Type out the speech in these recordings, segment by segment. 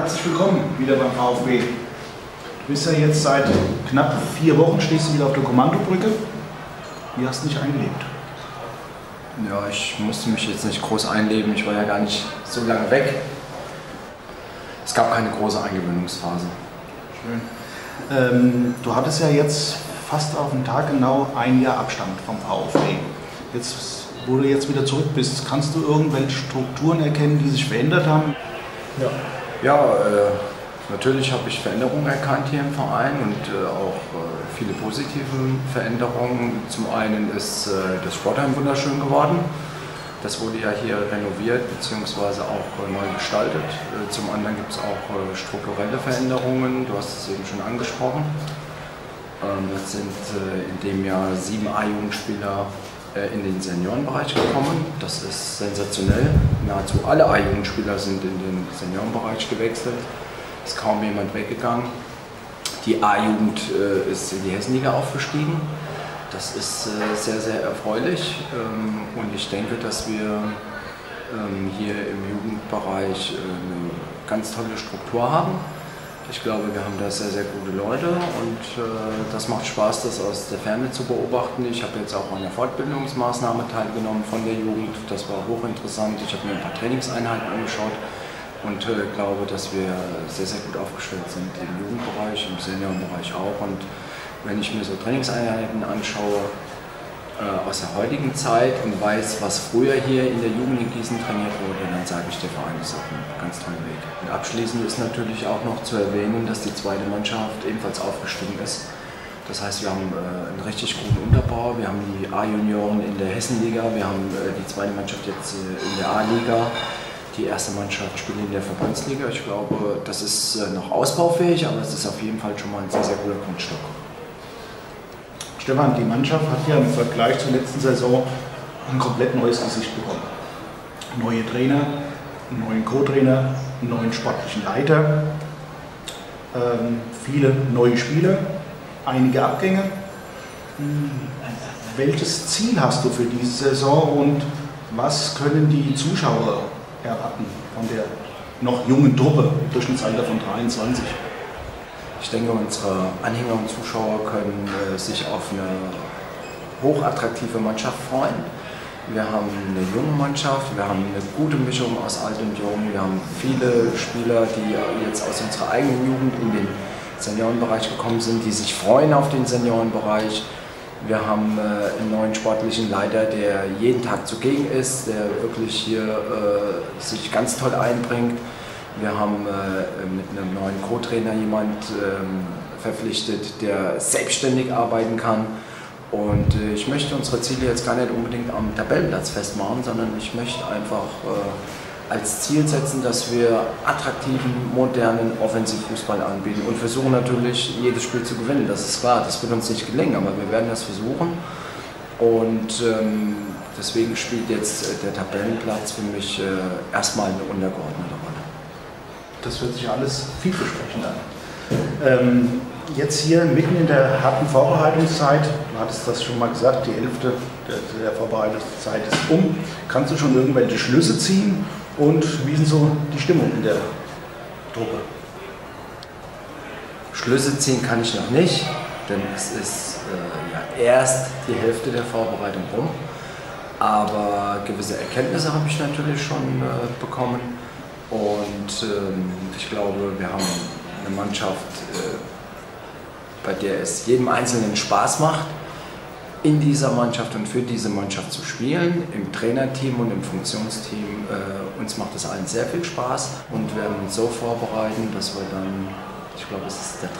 herzlich willkommen wieder beim VfB. Du bist ja jetzt seit knapp 4 Wochen, stehst du wieder auf der Kommandobrücke. Wie hast du dich eingelebt? Ja, ich musste mich jetzt nicht groß einleben, ich war ja gar nicht so lange weg. Es gab keine große Eingewöhnungsphase. Schön. Du hattest ja jetzt fast auf den Tag genau 1 Jahr Abstand vom VfB. Jetzt, wo du jetzt wieder zurück bist, kannst du irgendwelche Strukturen erkennen, die sich verändert haben? Ja, natürlich habe ich Veränderungen erkannt hier im Verein und auch viele positive Veränderungen. Zum einen ist das Sportheim wunderschön geworden. Das wurde ja hier renoviert bzw. auch neu gestaltet. Zum anderen gibt es auch strukturelle Veränderungen, du hast es eben schon angesprochen. Es sind in dem Jahr 7 A-Jugendspieler in den Seniorenbereich gekommen. Das ist sensationell. Nahezu alle A-Jugendspieler sind in den Seniorenbereich gewechselt. Es ist kaum jemand weggegangen. Die A-Jugend ist in die Hessenliga aufgestiegen. Das ist sehr, sehr erfreulich und ich denke, dass wir hier im Jugendbereich eine ganz tolle Struktur haben. Ich glaube, wir haben da sehr, sehr gute Leute und das macht Spaß, das aus der Ferne zu beobachten. Ich habe jetzt auch an einer Fortbildungsmaßnahme teilgenommen von der Jugend. Das war hochinteressant. Ich habe mir ein paar Trainingseinheiten angeschaut und glaube, dass wir sehr, sehr gut aufgestellt sind im Jugendbereich, im Seniorenbereich auch. Und wenn ich mir so Trainingseinheiten anschaue aus der heutigen Zeit und weiß, was früher hier in der Jugend in Gießen trainiert wurde, dann sage ich, der Verein ist auf einem ganz tollen Weg. Und abschließend ist natürlich auch noch zu erwähnen, dass die zweite Mannschaft ebenfalls aufgestiegen ist. Das heißt, wir haben einen richtig guten Unterbau, wir haben die A-Junioren in der Hessenliga, wir haben die zweite Mannschaft jetzt in der A-Liga. Die erste Mannschaft spielt in der Verbandsliga. Ich glaube, das ist noch ausbaufähig, aber es ist auf jeden Fall schon mal ein sehr, sehr guter Grundstock. Stefan, die Mannschaft hat ja im Vergleich zur letzten Saison ein komplett neues Gesicht bekommen. Neue Trainer, einen neuen Co-Trainer, einen neuen sportlichen Leiter, viele neue Spieler, einige Abgänge. Welches Ziel hast du für diese Saison und was können die Zuschauer erwarten von der noch jungen Truppe, Durchschnittsalter von 23? Ich denke, unsere Anhänger und Zuschauer können sich auf eine hochattraktive Mannschaft freuen. Wir haben eine junge Mannschaft, wir haben eine gute Mischung aus alt und jung. Wir haben viele Spieler, die jetzt aus unserer eigenen Jugend in den Seniorenbereich gekommen sind, die sich freuen auf den Seniorenbereich. Wir haben einen neuen sportlichen Leiter, der jeden Tag zugegen ist, der wirklich hier sich ganz toll einbringt. Wir haben mit einem neuen Co-Trainer jemand verpflichtet, der selbstständig arbeiten kann. Und ich möchte unsere Ziele jetzt gar nicht unbedingt am Tabellenplatz festmachen, sondern ich möchte einfach als Ziel setzen, dass wir attraktiven, modernen Offensivfußball anbieten und versuchen natürlich, jedes Spiel zu gewinnen. Das ist klar, das wird uns nicht gelingen, aber wir werden das versuchen. Und deswegen spielt jetzt der Tabellenplatz für mich erstmal eine untergeordnete Rolle. Das hört sich alles vielversprechend an. Jetzt hier mitten in der harten Vorbereitungszeit, du hattest das schon mal gesagt, die Hälfte der Vorbereitungszeit ist um. Kannst du schon irgendwelche Schlüsse ziehen und wie ist so die Stimmung in der Truppe? Schlüsse ziehen kann ich noch nicht, denn es ist erst die Hälfte der Vorbereitung rum. Aber gewisse Erkenntnisse habe ich natürlich schon bekommen. Und ich glaube, wir haben eine Mannschaft, bei der es jedem Einzelnen Spaß macht, in dieser Mannschaft und für diese Mannschaft zu spielen, im Trainerteam und im Funktionsteam. Uns macht es allen sehr viel Spaß und wir werden uns so vorbereiten, dass wir dann, ich glaube, es ist der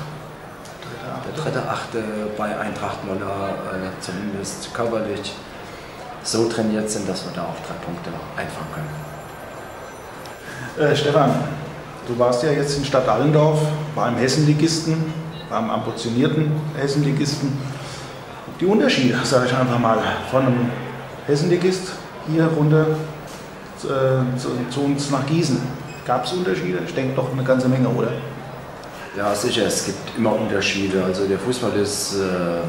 3.8. bei Eintracht Lolla zumindest körperlich so trainiert sind, dass wir da auch 3 Punkte einfangen können. Stefan, du warst ja jetzt in Stadt Allendorf beim Hessenligisten, beim ambitionierten Hessenligisten. Die Unterschiede, sage ich einfach mal, von einem Hessenligist hier runter zu uns nach Gießen. Gab es Unterschiede? Ich denke doch eine ganze Menge, oder? Ja, sicher, es gibt immer Unterschiede. Also der Fußball ist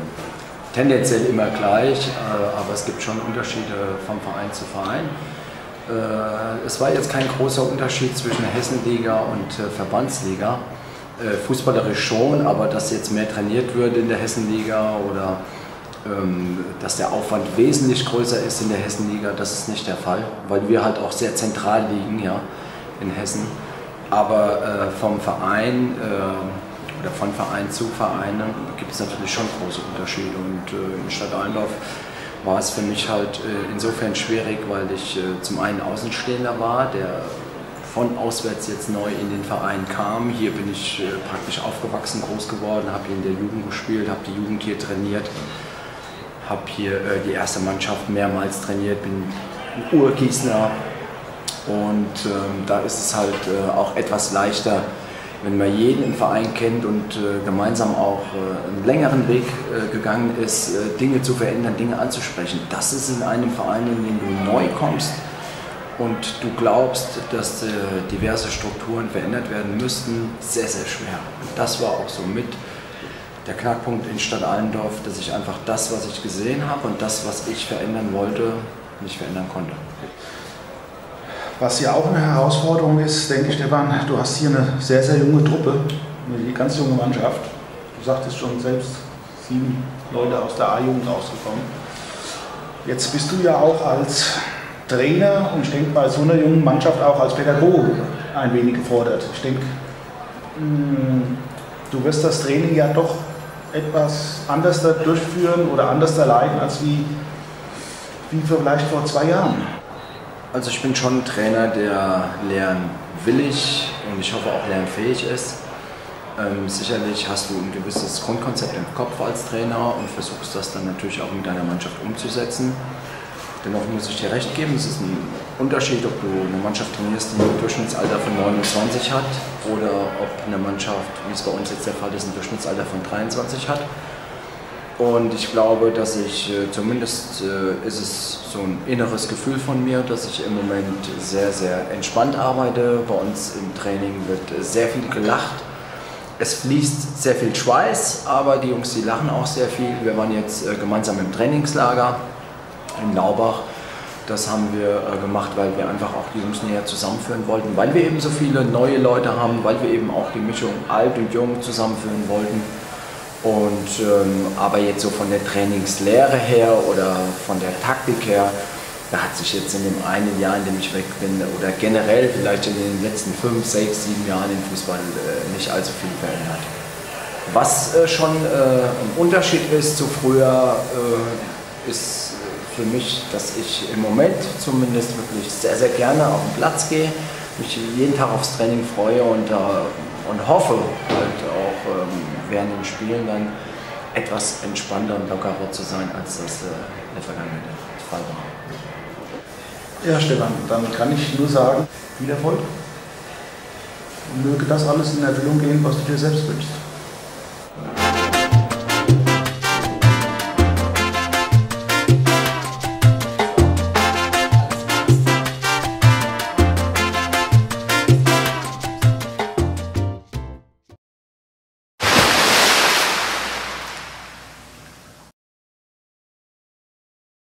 tendenziell immer gleich, aber es gibt schon Unterschiede vom Verein zu Verein. Es war jetzt kein großer Unterschied zwischen Hessenliga und Verbandsliga. Fußballerisch schon, aber dass jetzt mehr trainiert wird in der Hessenliga oder dass der Aufwand wesentlich größer ist in der Hessenliga, das ist nicht der Fall, weil wir halt auch sehr zentral liegen, ja, in Hessen. Aber vom Verein oder von Verein zu Verein gibt es natürlich schon große Unterschiede. Und in Stadt Allendorf war es für mich halt insofern schwierig, weil ich zum einen Außenstehender war, der von auswärts jetzt neu in den Verein kam. Hier bin ich praktisch aufgewachsen, groß geworden, habe hier in der Jugend gespielt, habe die Jugend hier trainiert, habe hier die erste Mannschaft mehrmals trainiert, bin ein Urgießener und da ist es halt auch etwas leichter, wenn man jeden im Verein kennt und gemeinsam auch einen längeren Weg gegangen ist, Dinge zu verändern, Dinge anzusprechen. Das ist in einem Verein, in dem du neu kommst und du glaubst, dass diverse Strukturen verändert werden müssten, sehr, sehr schwer. Und das war auch so mit der Knackpunkt in Stadt Allendorf, dass ich einfach das, was ich gesehen habe und das, was ich verändern wollte, nicht verändern konnte. Was ja auch eine Herausforderung ist, denke ich, Stefan, du hast hier eine sehr, sehr junge Truppe, eine ganz junge Mannschaft. Du sagtest schon selbst, 7 Leute aus der A-Jugend rausgekommen. Jetzt bist du ja auch als Trainer und ich denke bei so einer jungen Mannschaft auch als Pädagoge ein wenig gefordert. Ich denke, du wirst das Training ja doch etwas anders durchführen oder anders leiten als wie vielleicht vor 2 Jahren. Also ich bin schon ein Trainer, der lernwillig und ich hoffe auch lernfähig ist. Sicherlich hast du ein gewisses Grundkonzept im Kopf als Trainer und versuchst das dann natürlich auch mit deiner Mannschaft umzusetzen. Dennoch muss ich dir recht geben, es ist ein Unterschied, ob du eine Mannschaft trainierst, die ein Durchschnittsalter von 29 hat oder ob eine Mannschaft, wie es bei uns jetzt der Fall ist, ein Durchschnittsalter von 23 hat. Und ich glaube, dass ich, zumindest ist es so ein inneres Gefühl von mir, dass ich im Moment sehr, sehr entspannt arbeite. Bei uns im Training wird sehr viel gelacht. Es fließt sehr viel Schweiß, aber die Jungs, die lachen auch sehr viel. Wir waren jetzt gemeinsam im Trainingslager in Laubach. Das haben wir gemacht, weil wir einfach auch die Jungs näher zusammenführen wollten, weil wir eben so viele neue Leute haben, weil wir eben auch die Mischung alt und jung zusammenführen wollten. Und, aber jetzt so von der Trainingslehre her oder von der Taktik her, da hat sich jetzt in dem einen Jahr, in dem ich weg bin, oder generell vielleicht in den letzten 5, 6, 7 Jahren im Fußball nicht allzu viel verändert. Was schon ein Unterschied ist zu früher, ist für mich, dass ich im Moment zumindest wirklich sehr, sehr gerne auf den Platz gehe, mich jeden Tag aufs Training freue und hoffe halt auch während den Spielen dann etwas entspannter und lockerer zu sein, als das in der Vergangenheit der Fall war. Ja, Stefan, dann kann ich nur sagen, viel Erfolg und möge das alles in Erfüllung gehen, was du dir selbst wünschst.